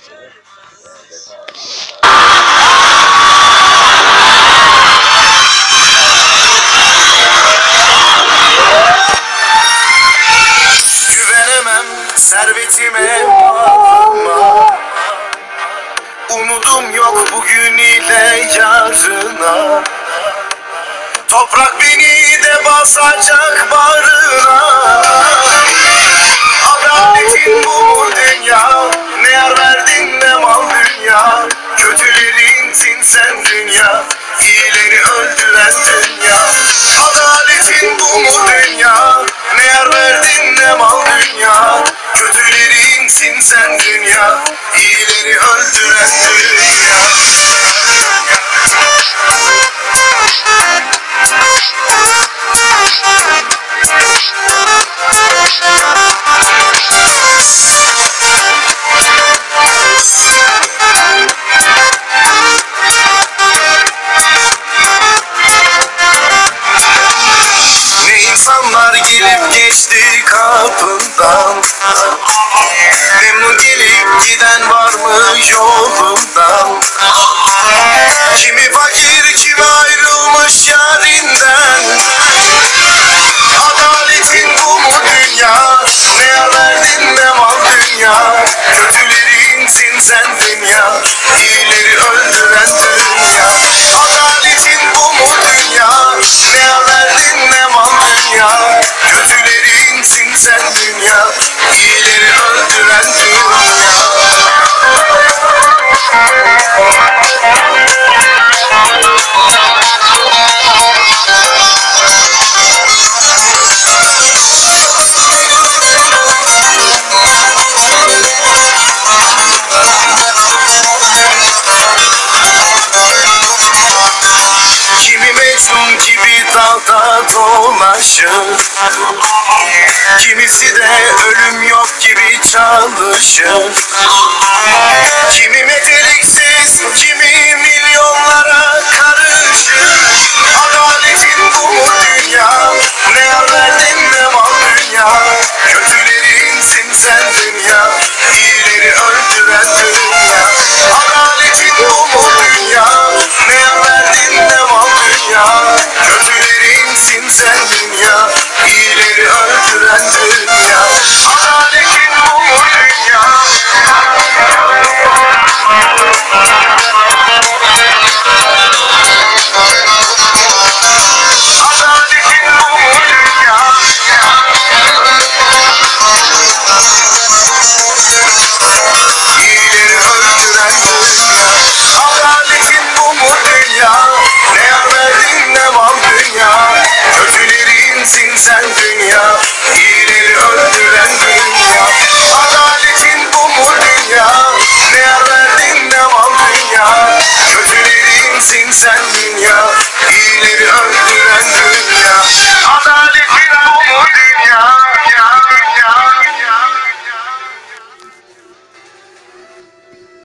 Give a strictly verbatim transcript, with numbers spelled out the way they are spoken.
Güvenemem servetime, palıma. Umudum yok bugün ile yarına. Toprak beni de basacak bağrına. Adaletin bu mu dünya? Ne yar verdin ne mal dünya. Kötülerinsin sen dünya, iyileri öldüren dünya. Adaletin bu mu dünya? Ne yar verdin ne mal dünya. Kötülerinsin sen dünya, iyileri öldüren dünya. Ne insanlar gelip geçti kapından, memnun gelip giden var mı yolundan? Kimi fakir kimi ayrılmış yarinden. Adaletin bu mu dünya? Ne yar verdin ne mal dünya. Kötülerinsin sen dünya, iyileri öldüren dünya. Adaletin bu mu dünya? Ne yar verdin ne mal dünya. Kötülerinsin sen dünya, iyileri öldüren dünya. Kimi Mecnun gibi dalda dolaşır, kimisi de ölüm yok gibi çalışır. Kimi